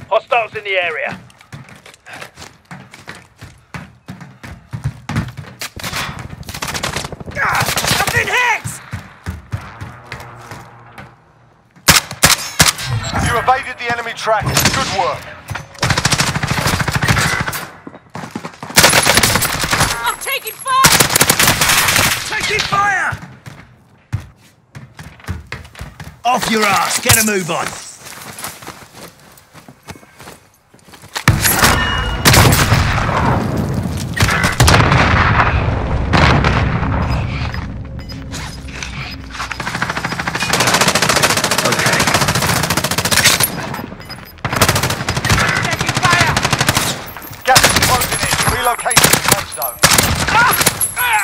Hostiles in the area. I've been hit! You evaded the enemy trackers. Good work. I'm taking fire! Taking fire! Off your ass, get a move on. Relocate to the safe zone.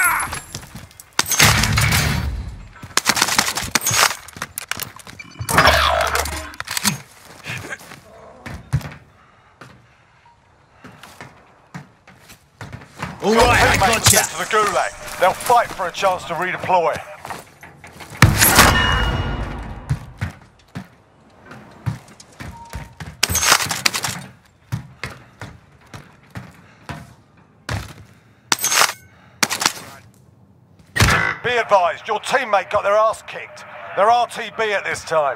All right, I Teammates gotcha. to the Gulag. They'll fight for a chance to redeploy. Be advised, your teammate got their ass kicked. They're RTB at this time.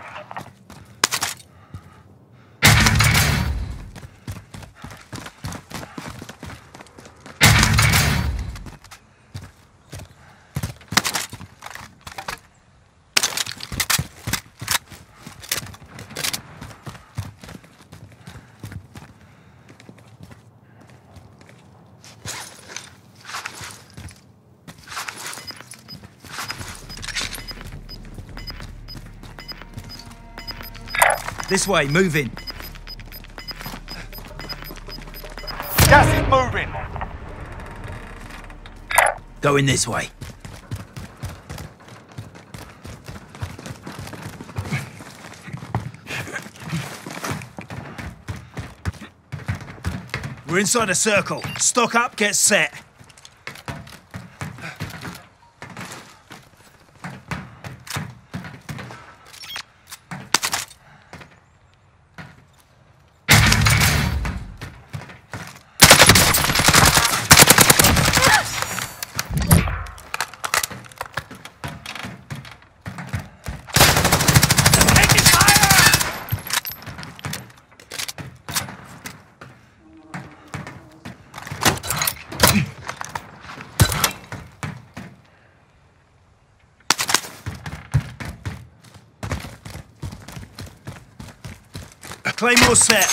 This way, moving. Gas is moving. Going this way. We're inside a circle. Stock up, get set. Claymore set.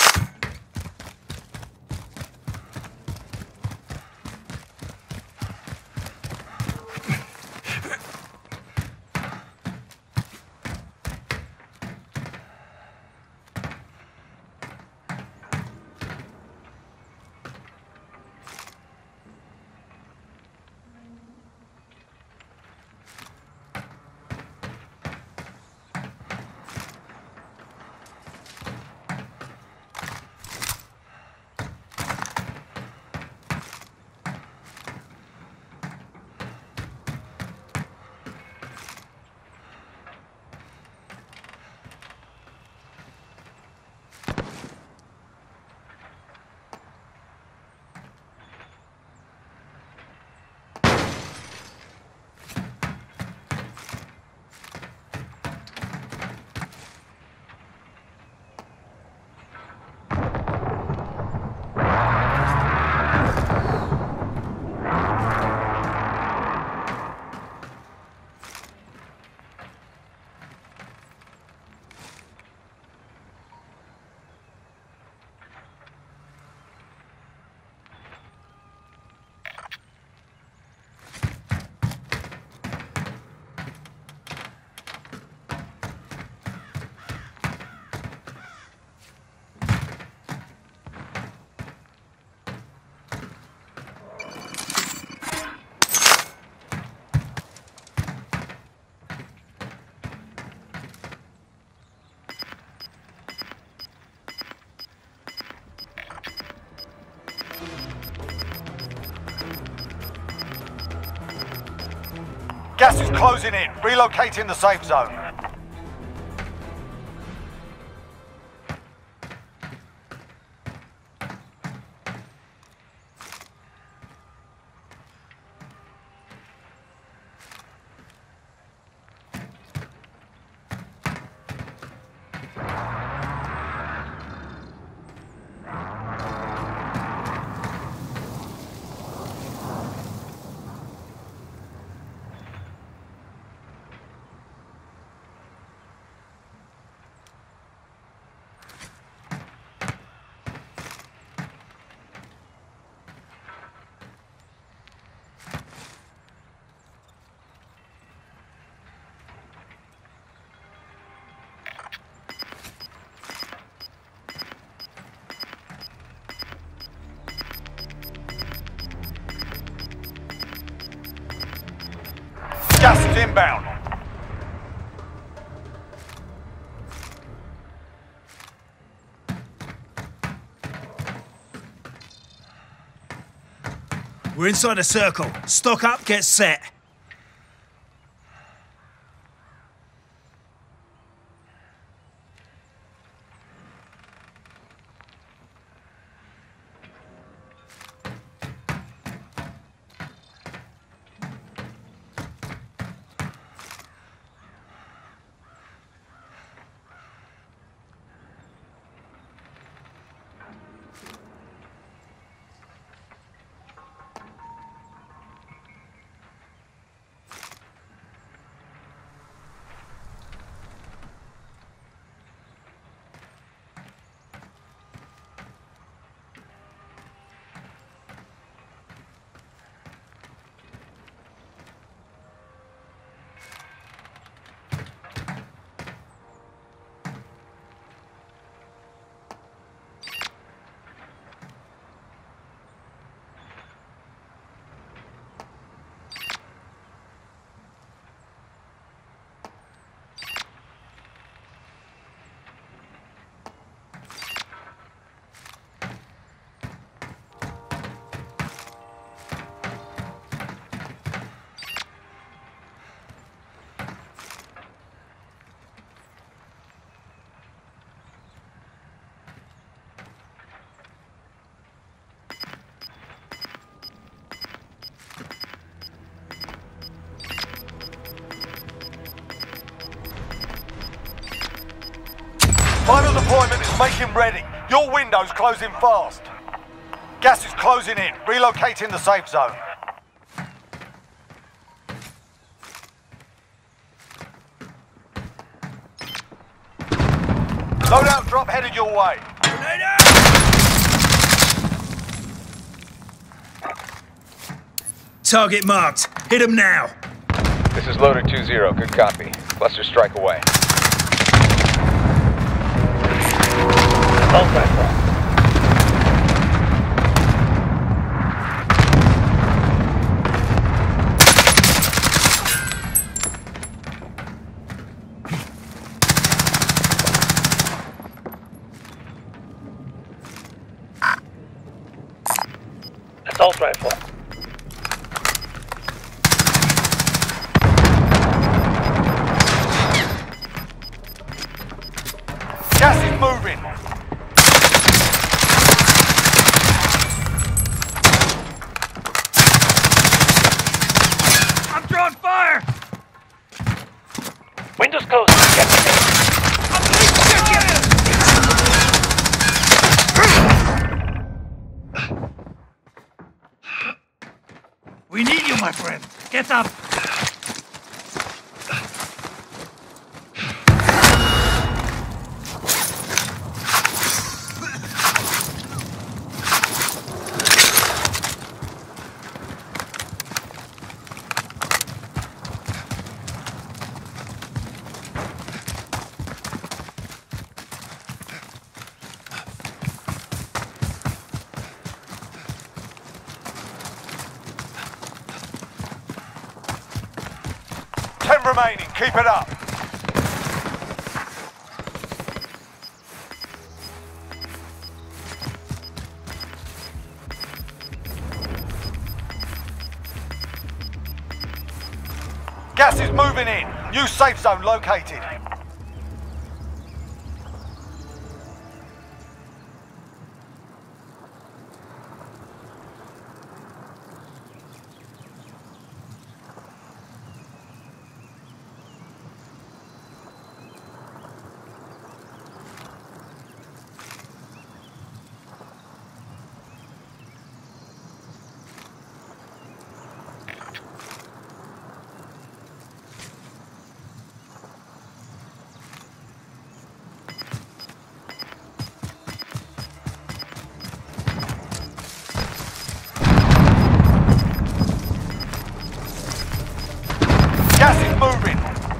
Gas is closing in. Relocating the safe zone. Gas is inbound. We're inside a circle. Stock up, get set. Final deployment is making ready. Your window's closing fast. Gas is closing in. Relocating the safe zone. Loadout drop headed your way. Target marked. Hit him now. This is Loader 2-0. Good copy. Cluster strike away. Assault rifle. Assault rifle. Gas is moving. I'm drawing fire! Windows closed. Get me there. We need you, my friend. Get up. Remaining, keep it up. Gas is moving in. New safe zone located. Gas is moving.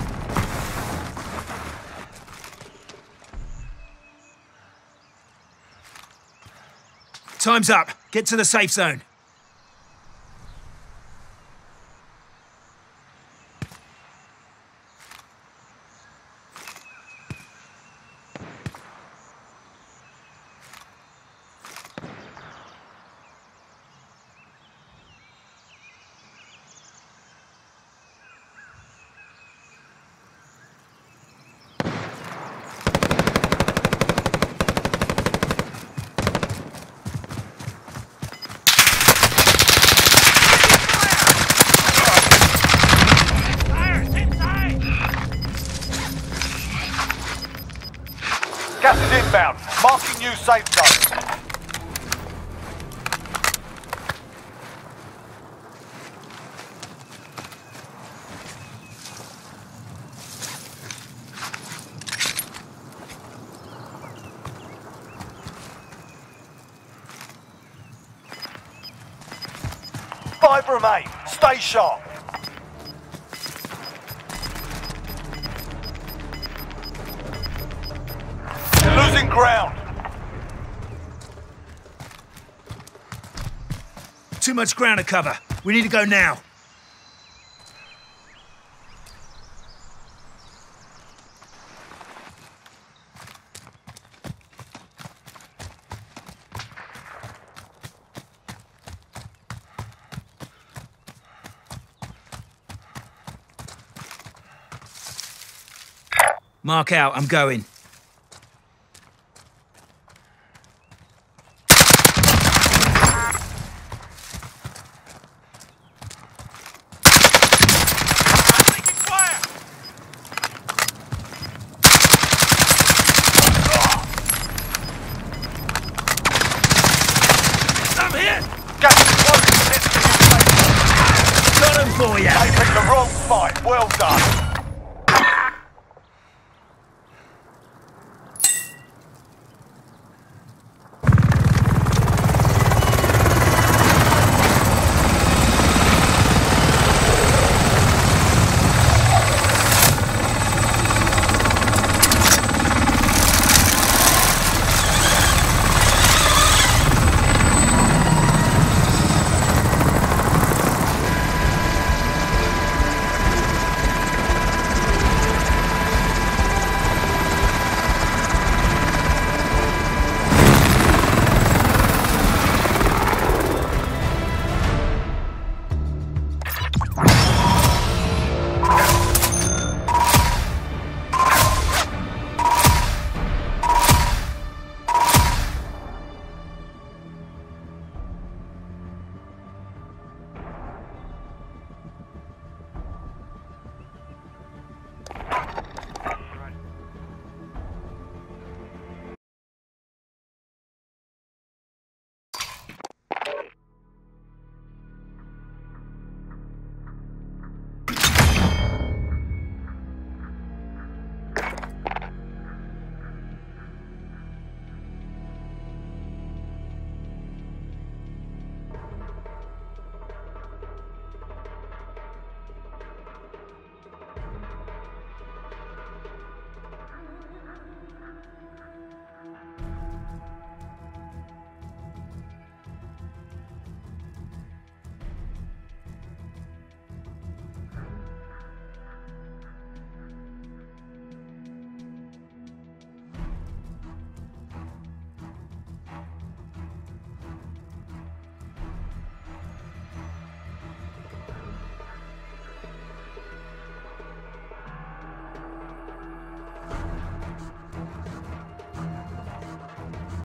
Time's up. Get to the safe zone. inbound. Marking new safe zone. Five remain. Stay sharp. You're losing ground. Too much ground to cover. We need to go now. Mark out, I'm going. Taking fire! I'm hit! Gas is closing in. Got him for ya! They picked the wrong fight. Well done.